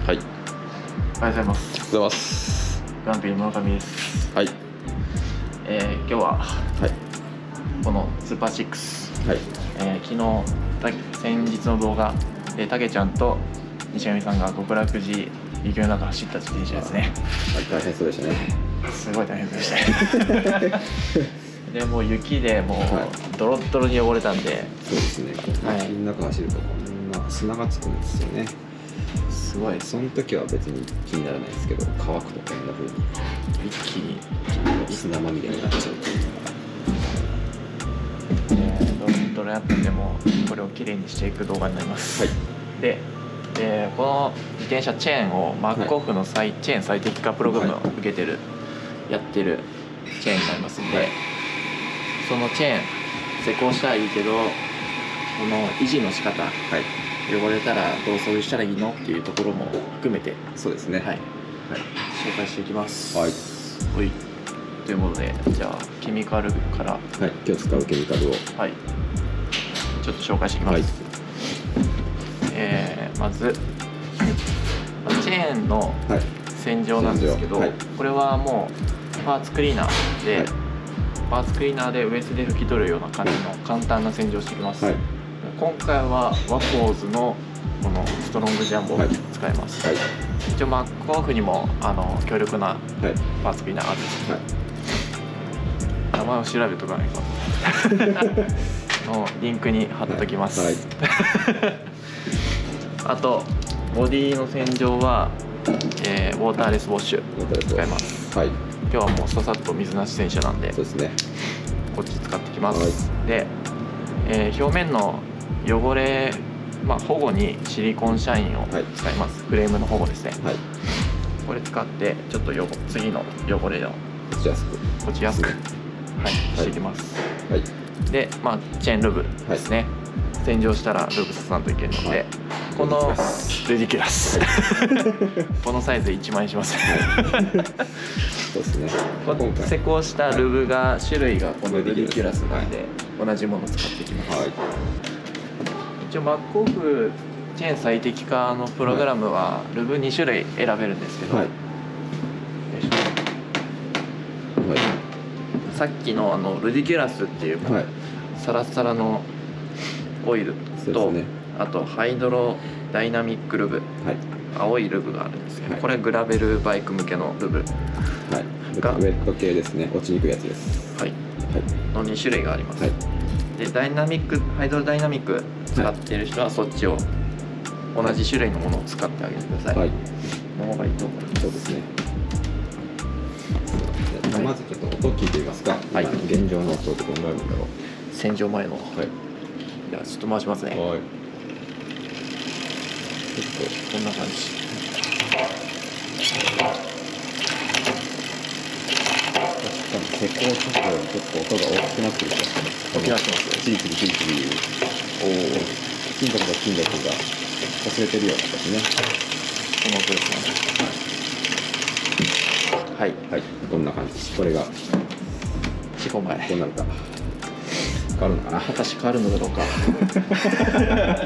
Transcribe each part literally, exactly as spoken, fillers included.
はい。 おはようございます。 おはようございます。 グランプリ村上です。 はい。 えー、今日は、 はい。 このスーパーシックス、 はい。 えー、昨日、た先日の動画でたけちゃんと西上さんが極楽寺雪の中走った自転車ですね。 はい、大変そうでしたね。 すごい大変でしたね。でもう雪でもうドロッドロに汚れたんで、 そうですね。雪の中走るとこんな砂がつくんですよね。 すごい。 その時は別に気にならないですけど、乾くとこんな風に一気に砂まみれになっちゃうというのが、えー、ドロッドロやっててもこれをきれいにしていく動画になります。 はい。 で、えー、この自転車チェーンをマックオフの最、はい、チェーン最適化プログラムを受けてる、はい、やってるチェーンになりますんで、はい、そのチェーン施工したらいいけど、この維持の仕方、はい、汚れたらどう掃除したらいいのっていうところも含めて、 そうですね、はい、はい、 紹介していきます。 はい。 はい。ということで、じゃあケミカルから、はい、 今日使うケミカルを、 はい、ちょっと紹介していきます。はい、えー、まずチェーンの洗浄なんですけど、はい、これはもうパーツクリーナーで、はい、パーツクリーナーでウエスで拭き取るような感じの簡単な洗浄をしていきます。はい、今回はワコーズのこのストロングジャンボを使います。はいはい、一応マックオフにもあの強力なパーツクリーナーがあるんですけど、はい、名前を調べとかないかのリンクに貼っときます。はいはい、あとボディの洗浄は、えー、ウォーターレスウォッシュ使います。はい、今日はもうささっと水なし洗車なんで、そうですね、こっち使ってきます。はい、で、えー、表面の汚れ、まあ、保護にシリコンシャインを使います。はい、フレームの保護ですね。はい、これ使ってちょっとよ次の汚れを落ちやすく落ちやすく、はい、していきます。はい、で、まあ、チェーンルブですね。はい、洗浄したらルブささんといけるので、はい、このレディキュラスこのサイズいちまん円します。はい、 そうですね。 施工したルブが種類がこのレディキュラスなんで、同じものを使っていきます。はい、一応マックオフチェーン最適化のプログラムはルブに種類選べるんですけど、はい、よいしょ、はい、さっきのあのレディキュラスっていう、はい、サラサラのオイルと、ね、あとハイドロダイナミックルブ、はい、青いルブがあるんですけど、はい、これグラベルバイク向けのルブ、はい、がウェット系ですね。落ちにくいやつです。はい、はい、 のに種類があります。はい、でダイナミックハイドロダイナミック使っている人はそっちを同じ種類のものを使ってあげてください。はい、の方がいいと思います。そうですね。 はい、まずちょっと音聞いてみますか。はい、現状の音ってどのぐらいなんだろう。 洗浄前の。はい。じゃあちょっと回しますね。はい。結構こんな感じ。 施工直後にちょっと音が大きくなってる気がします。 大きくなってます。 チリチリチリチリいう。おお。金属と金属が擦れてるような形ね。 この音ですね。はい。 はい。どんな感じ。これが。よんほんまえ。 どうなるか。変わるのかな。 果たして変わるのだろうか。 はい。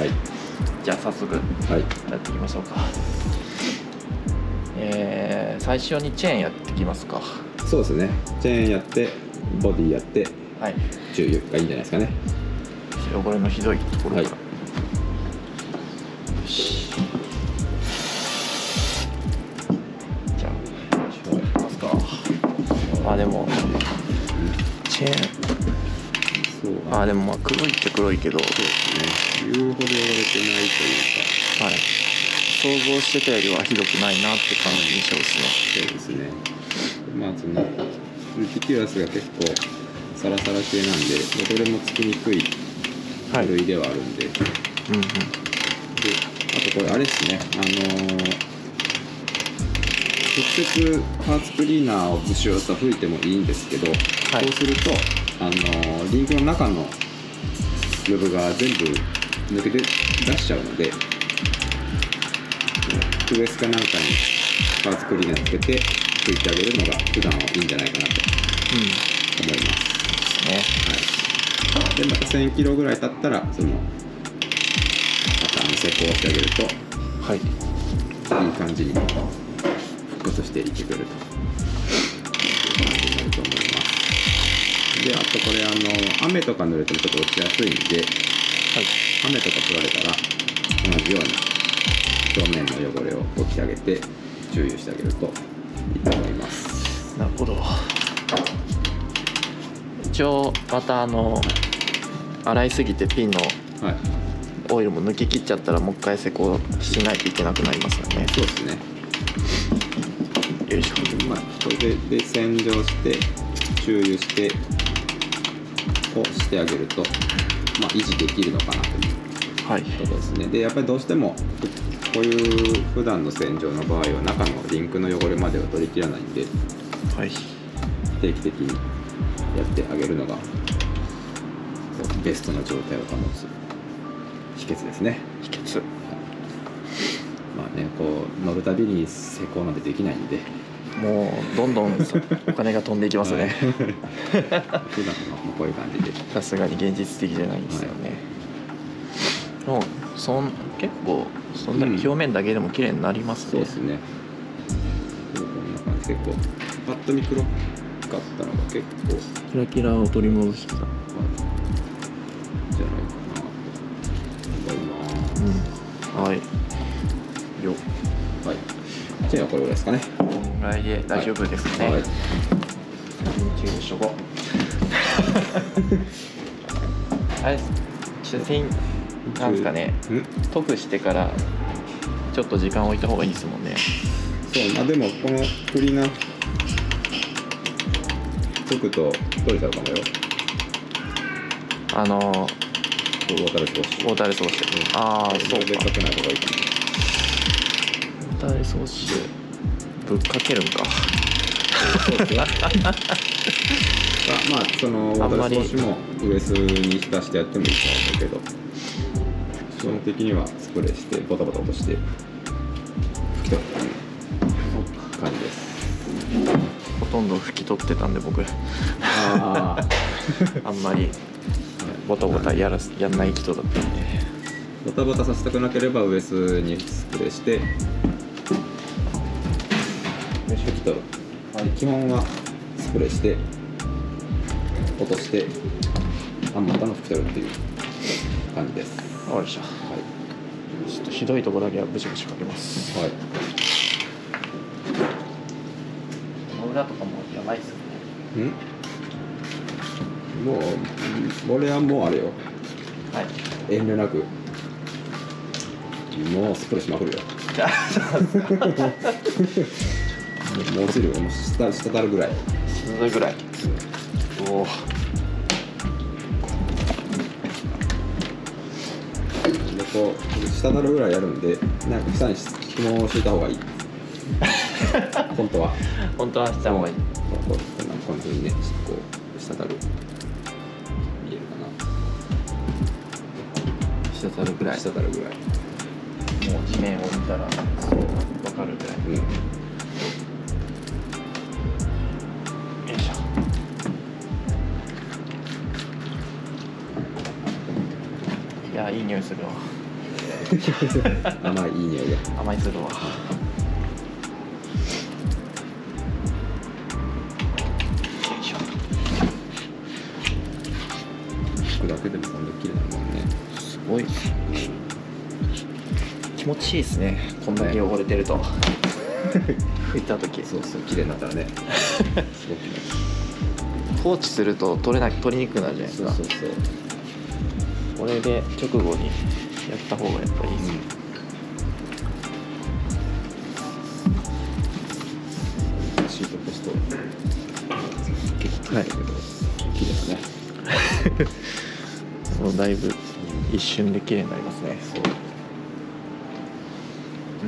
じゃあ早速やっていきましょうか。はい、えー、最初にチェーンやっていきますか。 そうですね。チェーンやってボディやって、はい、注意がいいんじゃないですかね。 汚れのひどいところから。はい、よし。じゃあ紹介しますか。あでもチェーン。ああでもまあ黒いっちゃ黒いけど、そうですね。言うほど汚れてないというか、はい、 想像してたよりはひどくないなって感じ印象ですね。 そうですね。まあそのルティキュラスが結構サラサラ系なんで汚れもつきにくい部類ではあるんで、はい、うんうん、であとこれあれですね、あのー、直接パーツクリーナーをブシューと吹いてもいいんですけど、はい、そうするとあのー、リンクの中のルブが全部抜けて出しちゃうので、ウエスかなんかにパーツクリーナーつけて拭いてあげるのが普段はいいんじゃないかなと思います。うん、はい、でまたせんキロぐらい経ったらそのパターン施工してあげると、はい、 いい感じに復活していってくれるという感じになると思います。で、あとこれあの雨とか濡れてもちょっと落ちやすいんで、はい、雨とか取られたら同じように表面の汚れを落ち上げて注油してあげるといいと思います。 なるほど。一応またあの洗いすぎてピンのオイルも抜き切っちゃったらもう一回施工しないといけなくなりますよね。 そうですね。 よいしょ。 まあ、これでで洗浄して注油してをしてあげると、まあ、維持できるのかなということですね。でやっぱりどうしてもこういう普段の洗浄の場合は中のリンクの汚れまでは取りきらないんで、 はい、 定期的にやってあげるのがベストな状態を保つ秘訣ですね。 秘訣。 まあね、こう乗るたびに施工なんてできないんで、 もうどんどんお金が飛んでいきますね。 普段のこういう感じでさすがに現実的じゃないんですよね。はい、もうそん結構そんなに表面だけでも綺麗になりますね。 うん、そうですね。こんな感じ。結構パッと見黒かったのが結構キラキラを取り戻してた、はい、 じゃないかなと思います。 うん、はい。よ。 はい。じゃあこれぐらいですかね。 このぐらいで大丈夫ですかね。はい。注意しとこう。あれ、写真なんですかね。塗布してからちょっと時間置いた方がいいですもんね。 そう、まあでもこのクリーナー溶くと取れちゃうかもよ。 あのー、 ウォーターレスウォッシュ。 ウォーターレスウォッシュ。うん、ああ、そうか。 でかけない方がいいかも。 ウォーターレスウォッシュぶっかけるんか。 そうですよ。まあそのウォーターレスウォッシュもウエスに浸してやってもいいと思うけど、基本的にはスプレーしてボタボタ落として拭き取るっていう感じです。 ほとんど拭き取ってたんで僕。 ああんまりボタボタやらやんない人だったんで。 ボタボタさせたくなければウエスにスプレーして拭き取る。はい、基本はスプレーして落としてあんまたの拭き取るっていう感じです。 わかりました。はい。ちょっとひどいとこだけはブシブシかけます。はい。この裏とかもやばいっすよね。 ん？もうこれはもうあれよ。 はい。 遠慮なくもうスプレーしまくるよ。もう落ちるよ。もう滴滴るぐらい。 滴るぐらい。おお。 でこう滴るぐらいやるんで、なんか下に紐を敷いた方がいい。本当は。 本当はした方がいい。 こうこんな感じにね、こう滴る。見えるかな。 滴るぐらい。 滴るぐらい。 もう地面を見たらそうわかるぐらい。うん。よいしょ。いやいい匂いするわ。 甘いいい匂いで。 甘いするわ。 拭くだけでもこんな綺麗なもんね。 すごい。気持ちいいですね。こんだけ汚れてると。拭いた時。 そうそう、綺麗になったらね。すごくね。 放置すると取れな取りにくくなるじゃないですか。 そうそうそう。 これで直後にやった方がやっぱりいいですね。 うん、シートポスト結構ないけど、はい、綺麗だね。 もうだいぶ一瞬で綺麗になりますね。そう。うん。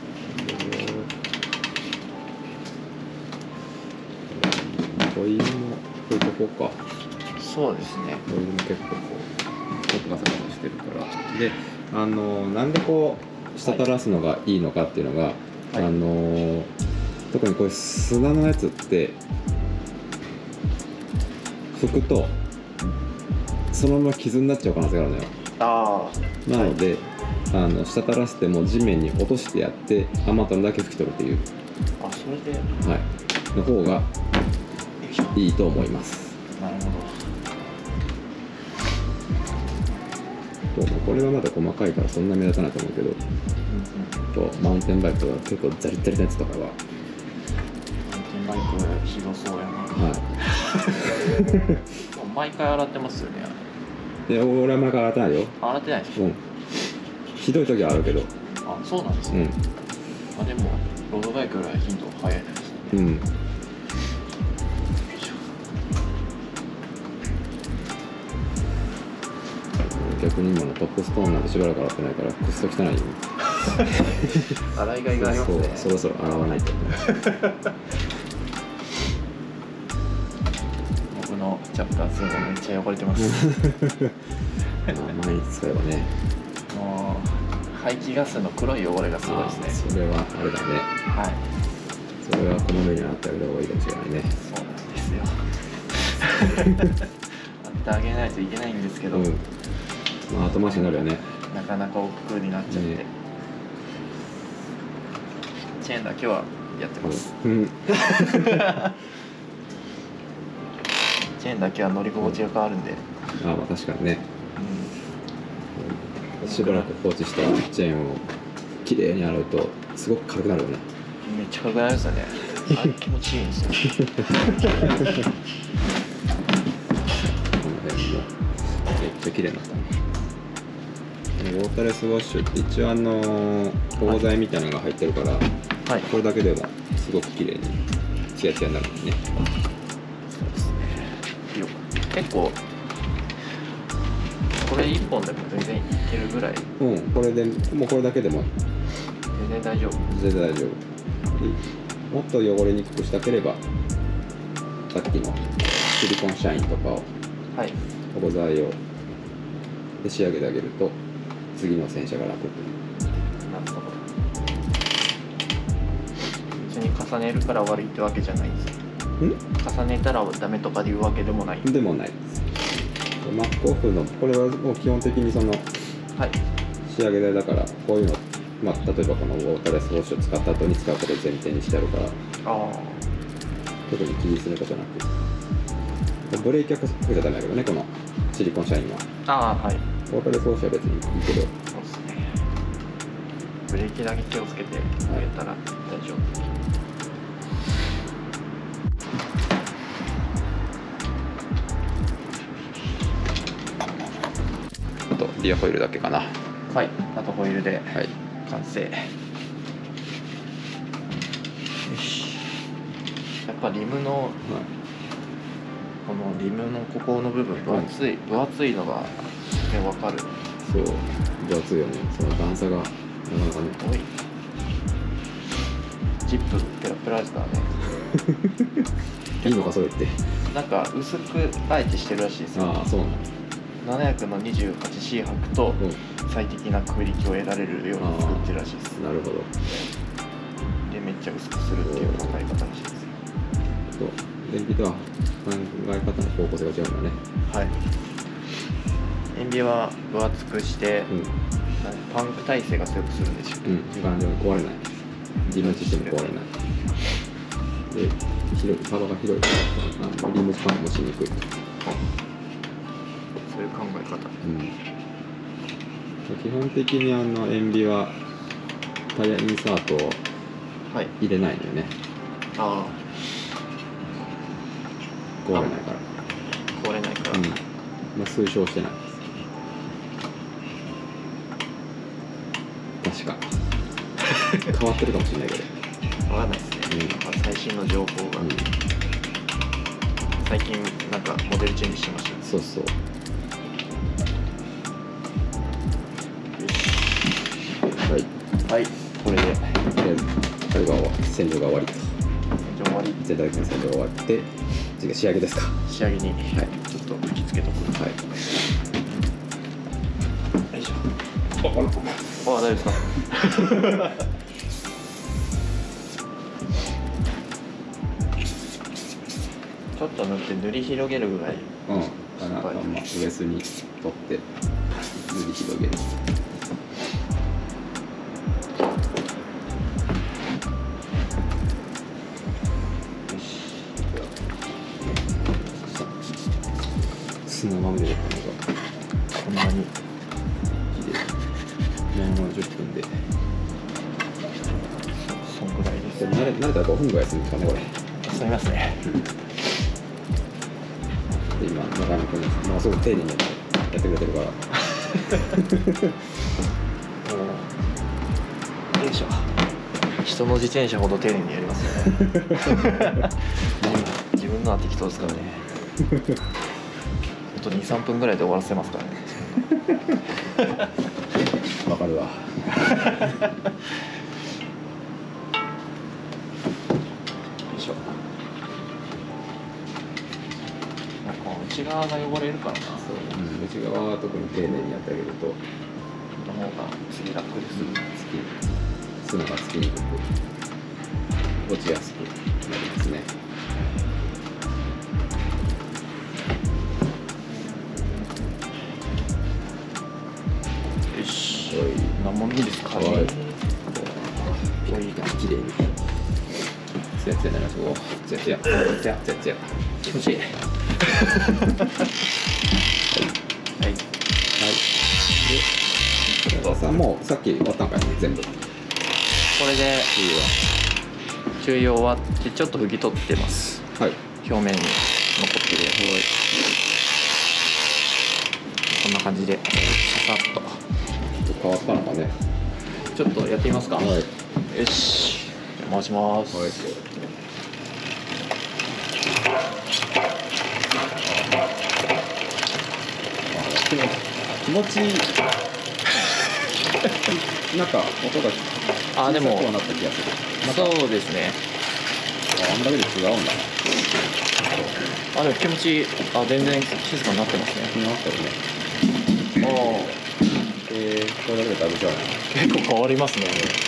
ホイールもこういうとこか。 そうですね。 ホイールも結構こうガサガサしてるから。で、あのなんでこう滴らすのがいいのかっていうのが、はい、あの特にこういう砂のやつって拭くとそのまま傷になっちゃう可能性があるのよ。 ああ。 なので、はい、 あの滴らせても地面に落としてやって余ったのだけ拭き取るっていう、 あ、それで、 はい、の方がいいと思います。 なるほど。これはまだ細かいからそんな目立たないと思うけど、うんうん、とマウンテンバイクは結構ザリザリのやつとかはマウンテンバイクひどそうやな。 はい。 毎回洗ってますよね。 いや、俺は毎回洗ってないよ。 洗ってないですか？ うん。ひどい時はあるけど。 あ、そうなんですね。うん。あ、でもロードバイクぐらい頻度早いですね。うん。 逆に今のトップストーンなんてしばらく洗ってないからくっそ汚いよ。 洗いがいがありますね。 そう、そろそろ洗わないと。 僕のチャプターツーもめっちゃ汚れてます。 毎日使えばね。 もう排気ガスの黒い汚れがすごいですね。 それはあれだね。 はい。 それはこまめに洗ってあげた方がいいかもしれないね。 そうなんですよ。洗ってあげないといけないんですけど。うん、 まあ後回しになるよね。 なかなか億劫になっちゃって、ね、チェーンだけはやってます、うん、チェーンだけは乗り心地が変わるんで、 うん、ああ、まあ確かにね、うん、しばらく放置したチェーンをきれいに洗うとすごく軽くなるよね。 めっちゃ軽くなりますよね。あれ気持ちいいんですよ。この辺もめっちゃ綺麗になったね。ウォーターレスウォッシュって一応あの保護剤みたいなのが入ってるから、はい、これだけでもすごく綺麗にツヤツヤになるんですね。 そうですね。結構これいっぽんでも全然いけるぐらい。うん、 これでもうこれだけでも全然大丈夫。 全然大丈夫。もっと汚れにくくしたければさっきのシリコンシャインとかを、はい、保護剤をで仕上げてあげると次の洗車が楽。 なるほど。別に重ねるから悪いってわけじゃないんです。ん？重ねたらダメとかいうわけでもない。 でもないです。マックオフのこれはもう基本的にその、はい、仕上げ剤だからこういうの、まあ、例えばこのウォーターレスウォッシュを使った後に使うことを前提にしてあるから、あ特に気にすることなく。ブレーキはかけちゃダメだけどね、このシリコンシャインは。 ああ、はい。 ウォーターレスウォッシュは別にいいけど。 そうですね。ブレーキだけ気をつけてあげたら大丈夫。 あとリアホイールだけかな。 はい、あとホイールで完成。はい、よし。やっぱリムの、はい、このリムのここの部分分厚い、分厚いのがね、分かる。 そう、分厚いよね。その段差がなかなかね。 おい。ジップペラペラですからね。 いいのかそれって。 なんか薄くあえてしてるらしいですよ。 ああ、そうなの。 ななひゃくの にじゅうはちシー 履くと最適な空力を得られるように作ってるらしいです。 なるほど。 でめっちゃ薄くするっていう考え方らしいですよ。 そう、燃費とは考え方の方向性が違うんだね。 はい。塩ビは分厚くして、うん、パンク耐性が強くするんでしょう。 うん、頑丈に壊れない。自分自身も壊れない。で、広い幅が広いからリムパンクもしにくい。 そういう考え方。うん、 基本的にあの塩ビはタイヤインサートを入れないのよね。 はい、ああ。 壊れないから。 壊れないから。うん。 まあ推奨してないです。確か。変わってるかもしれないけど。 わかんないですね。うん、最新の情報が、うん、最近なんかモデルチェンジしてましたね。 そうそう。はい。 はい。これでとりあえずあれが洗浄が終わりと。 洗浄終わり。 全体的に洗浄が終わって次は仕上げですか。 仕上げに、はい、ちょっと吹き付けとく。はい。よいしょ。あ、あ、大丈夫ですか。ちょっと塗って塗り広げるぐらい。 うん。かな。まあ、ベースに取って塗り広げる。 まま出てくるのがこんなにもうじゅっぷんで、 そんぐらいです。 慣れ慣れたらごふんぐらいするんですかね、これ。 休みますね。 で今、中野君もうすごく丁寧にやってくれてるから。 よいしょ。人の自転車ほど丁寧にやりますよね。自分のは適当ですからね。あとに、さんぷんぐらいで終わらせますからね。 わかるわ。よいしょ。なんか内側が汚れるからな。そう、 うん、内側は特に丁寧にやってあげると、 の方が次楽です。 つき砂がつきにくく落ちやすくなりますね。 よし。何もいいですかね。 はい。きれいに。ツヤツヤになります。お、ツヤツヤ、ツヤツヤツヤ。気持ちいい。はい。はい。で、さあもうさっき終わったんかいね、全部。これで注油終わってちょっと拭き取ってます。 はい。 表面に残ってる。はい。こんな感じでささっと。 変わったのかね。 ちょっとやってみますか。はい。よし。回します。はい。気持ちいい。 なんか音があでもこうなった気がする。 そうですね。 あんだけで違うんだな。 あでも気持ちいい。あ全然静かになってますね。 なったよね。 ああ。 えー、これだけで食べちゃうね。 結構変わりますね。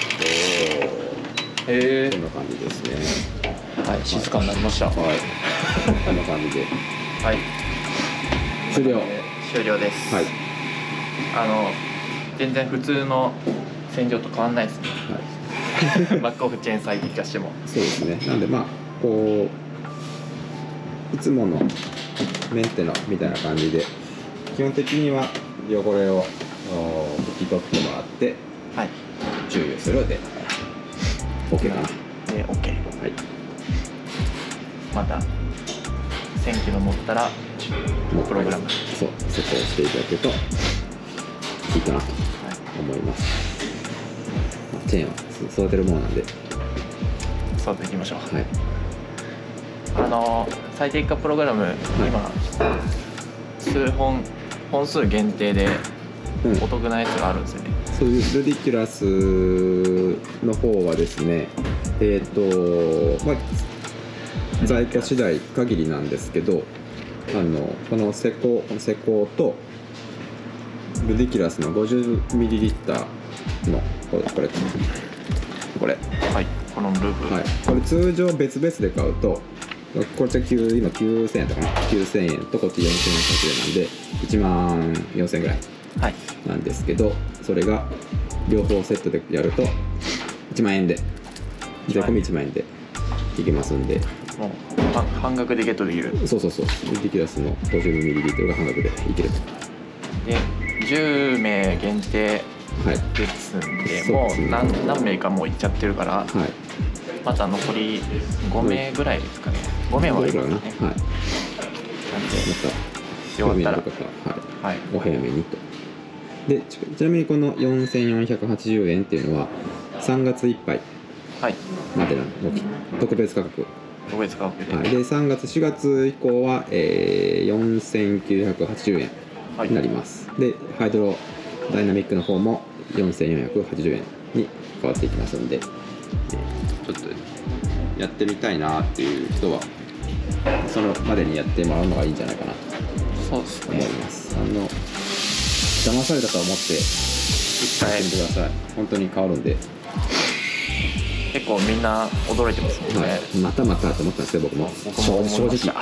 おへえ。こんな感じですね。 はい、静かになりました。はい。 こんな感じで。 はい。 終了。 終了です。はい。あの全然普通の洗浄と変わんないですね。はい。バックオフチェーン最適化しても。 そうですね。なんでまあこういつものメンテナみたいな感じで基本的には汚れを拭き取ってもらって、はい、注油するで OK かな。 で OK。はい。またせんキロ乗ったらプログラムそう設定していただけるといいかなと思います。はい、チェーンは育てるものなんで育てていきましょう。はい。あの最適化プログラム、はい、今数本本数限定でお得なやつがあるんですよね。 うん、そういうルディキュラスの方はですね、えっ、ー、とまあ在庫次第限りなんですけど、あのこの施工施工とルディキュラスの ごじゅうミリリッター のこれこれこれはいこのループ、 はい、これ通常別々で買うとこっちは今きゅうせんえんとかなきゅうせんえんとこっちよんせんえんひゃくえんなんでいちまんよんせんえんぐらいなんですけど、それが両方セットでやるといちまんえんで税込みいちまんえんでいけますんで、 もう半額でゲットできる。 そうそうそう、ルディキュラスの ごじゅうミリリットル が半額でいけると。 でじゅうめい限定ですんで、はい、もう 何, 何名かもういっちゃってるから、はい、また残りごめいぐらいですかね。ごめいはいますね。はい。なんでまた終わったら、はいはい、 お早めにと。で ち, ちなみにこのよんせんよんひゃくはちじゅうえんっていうのはさんがついっぱいまでなの、はい、特別価格。 特別価格で。 はい、でさんがつしがつ以降は、えー、よんせんきゅうひゃくはちじゅうえんになります。はい、でハイドロダイナミックの方もよんせんよんひゃくはちじゅうえんに変わっていきますんで、ちょっとやってみたいなっていう人はそのまでにやってもらうのがいいんじゃないかなと思います。あの騙されたと思ってやってみてください。本当に変わるんで。 結構みんな驚いてますもんね。はい、 またまたと思ったんですけど僕も僕も思いました。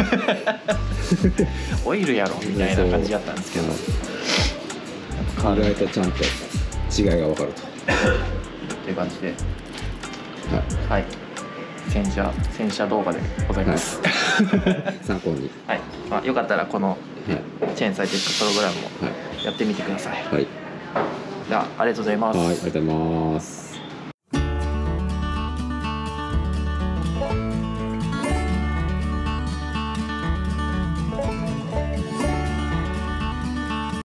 オイルやろみたいな感じだったんですけど、 意外とちゃんと違いが分かるとっていう感じで、はい、はい、 洗車洗車動画でございます、 はい、参考に、 はいまあ、よかったらこのチェーンサイテックプログラムもやってみてください、 はい、 じゃあありがとうございます。 はい、ありがとうございます。